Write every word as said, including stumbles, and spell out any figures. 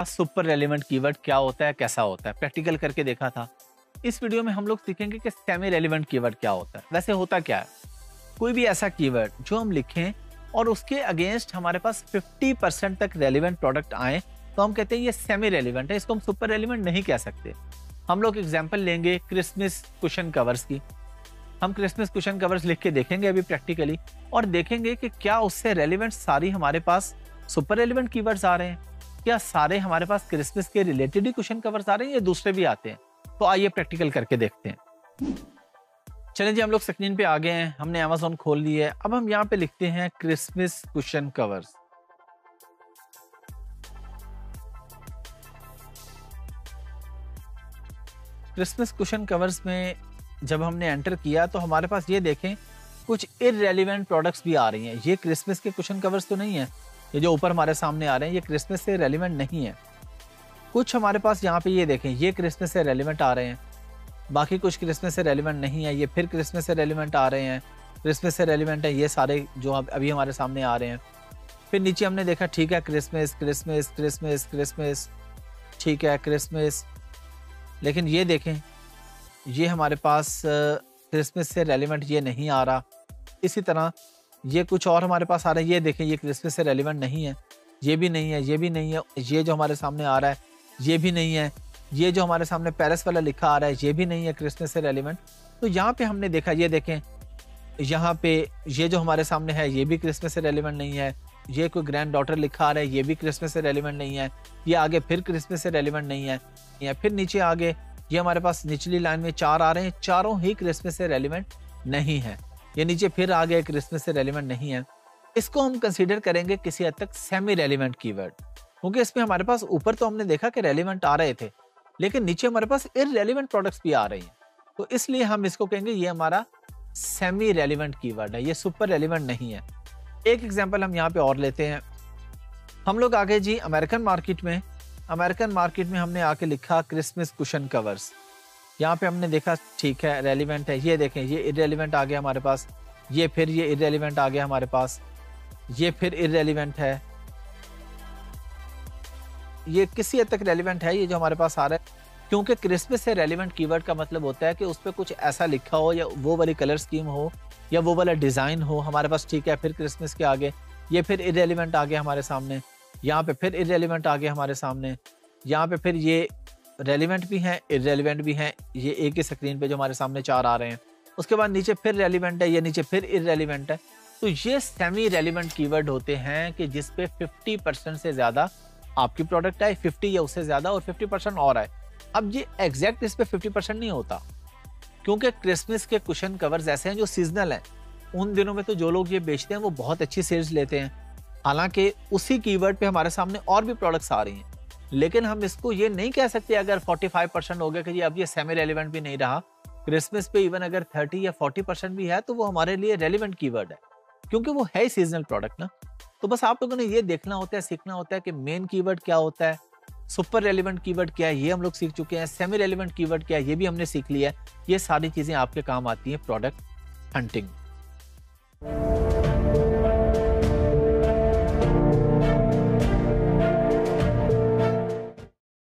Super relevant keyword क्या होता है, कैसा होता है, प्रैक्टिकल करके देखा था। इस वीडियो में हम लोग सीखेंगे कि सेमी रेलेवेंट कीवर्ड क्या होता है। वैसे होता क्या है, कोई भी ऐसा कीवर्ड जो हम लिखें और उसके अगेंस्ट हमारे पास पचास परसेंट तक रेलेवेंट प्रोडक्ट आए तो हम कहते हैं ये सेमी रेलेवेंट है, इसको हम सुपर रेलेवेंट नहीं कह सकते। हम लोग एग्जांपल लेंगे क्रिसमस कुशन कवर्स की। हम क्रिसमस कुशन कवर्स लिख के देखेंगे अभी प्रैक्टिकली और देखेंगे कि क्या उससे रेलेवेंट सारी हमारे पास सुपर रेलेवेंट कीवर्ड्स आ रहे हैं, क्या सारे हमारे पास क्रिसमस के रिलेटेड ही कुशन कवर्स आ रहे हैं या दूसरे भी आते हैं। तो आइए प्रैक्टिकल करके देखते हैं। चलिए जी, हम लोग स्क्रीन पे आ गए हैं, हमने अमेज़न खोल लिया है। अब हम यहाँ पे लिखते हैं Christmas cushion covers. Christmas cushion covers में जब हमने एंटर किया तो हमारे पास ये देखें कुछ इररेलेवेंट प्रोडक्ट्स भी आ रही हैं। ये क्रिसमस के कुशन कवर्स तो नहीं है, ये जो ऊपर हमारे सामने आ रहे हैं ये क्रिसमस से रेलेवेंट नहीं है। कुछ हमारे पास यहाँ पे ये देखें ये क्रिसमस से रेलेवेंट आ रहे हैं, बाकी कुछ क्रिसमस से रेलेवेंट नहीं है। ये फिर क्रिसमस से रेलेवेंट आ रहे हैं, क्रिसमस से रेलेवेंट है ये सारे जो अभी हमारे सामने आ रहे हैं। फिर नीचे हमने देखा ठीक है क्रिसमस क्रिसमस क्रिसमस क्रिसमस ठीक है क्रिसमस, लेकिन ये देखें ये हमारे पास क्रिसमस से रेलेवेंट ये नहीं आ रहा। इसी तरह ये कुछ और हमारे पास आ रहा है, ये देखें ये क्रिसमस से रेलेवेंट नहीं है, ये भी नहीं है, ये भी नहीं है। ये जो हमारे सामने आ रहा है ये भी नहीं है। ये जो हमारे सामने पेरिस वाला लिखा आ रहा है ये भी नहीं है क्रिसमस से रेलेवेंट। तो यहाँ पे हमने देखा ये देखें यहाँ पे ये जो हमारे सामने है ये भी क्रिसमस से रेलेवेंट नहीं है। ये कोई ग्रैंड डॉटर लिखा आ रहा है ये भी क्रिसमस से रेलेवेंट नहीं है। ये आगे फिर क्रिसमस से रेलेवेंट नहीं है। या फिर नीचे आगे ये हमारे पास निचली लाइन में चार आ रहे हैं, चारों ही क्रिसमस से रेलेवेंट नहीं है। ये नीचे फिर आगे क्रिसमस से रेलेवेंट नहीं है। इसको हम कंसीडर करेंगे किसी हद तक सेमी रेलेवेंट कीवर्ड, क्योंकि इसमें हमारे पास ऊपर तो हमने देखा कि रेलेवेंट आ रहे थे लेकिन नीचे हमारे पास इररेलेवेंट प्रोडक्ट्स भी आ रही हैं। तो इसलिए हम इसको कहेंगे ये हमारा सेमी रेलेवेंट कीवर्ड है, ये सुपर रेलेवेंट नहीं है। एक एग्जांपल हम यहाँ पे और लेते हैं। हम लोग आगे जी अमेरिकन मार्केट में अमेरिकन मार्केट में हमने आके लिखा क्रिसमस कुशन कवर्स। यहाँ पे हमने देखा ठीक है रेलेवेंट है, ये देखें ये इररेलेवेंट आ गया हमारे पास, ये फिर ये इररेलेवेंट आ गया हमारे पास, ये फिर इररेलेवेंट है, ये किसी हद तक रेलेवेंट है ये जो हमारे पास आ रहा है। क्योंकि क्रिसमस से रेलेवेंट कीवर्ड का मतलब होता है कि उस पर कुछ ऐसा लिखा हो या वो वाली कलर स्कीम हो या वो वाला डिज़ाइन हो हमारे पास। ठीक है फिर क्रिसमस के आगे ये फिर इररेलेवेंट आ गया हमारे सामने, यहाँ पे फिर इररेलेवेंट आ गया हमारे सामने, यहाँ पे फिर ये रेलेवेंट भी हैं इररेलेवेंट भी हैं। ये एक ही स्क्रीन पे जो हमारे सामने चार आ रहे हैं। उसके बाद नीचे फिर रेलेवेंट है, ये नीचे फिर इररेलेवेंट है। तो ये सेमी रेलेवेंट कीवर्ड होते हैं कि जिस पे पचास परसेंट से ज़्यादा आपकी प्रोडक्ट आए, पचास या उससे ज़्यादा और पचास परसेंट और आए। अब ये एग्जैक्ट इस पे पचास परसेंट नहीं होता, क्योंकि क्रिसमस के कुशन कवर्स ऐसे हैं जो सीजनल हैं। उन दिनों में तो जो लोग ये बेचते हैं वो बहुत अच्छी सेल्स लेते हैं, हालांकि उसी कीवर्ड पे हमारे सामने और भी प्रोडक्ट्स आ रही हैं। लेकिन हम इसको ये नहीं कह सकते अगर पैंतालीस परसेंट हो गया कि जी अब ये सेमी रेलेवेंट भी नहीं रहा, क्रिसमस पे इवन अगर तीस या चालीस परसेंट भी है तो वो हमारे लिए रेलेवेंट कीवर्ड है, क्योंकि वो है सीजनल प्रोडक्ट ना। तो बस आप लोगों ने ये देखना होता है, सीखना होता है कि मेन कीवर्ड क्या होता है, सुपर रेलेवेंट कीवर्ड क्या है ये हम लोग सीख चुके हैं, सेमी रेलेवेंट कीवर्ड क्या है ये भी हमने सीख लिया है। ये सारी चीजें आपके काम आती हैं प्रोडक्ट हंटिंग।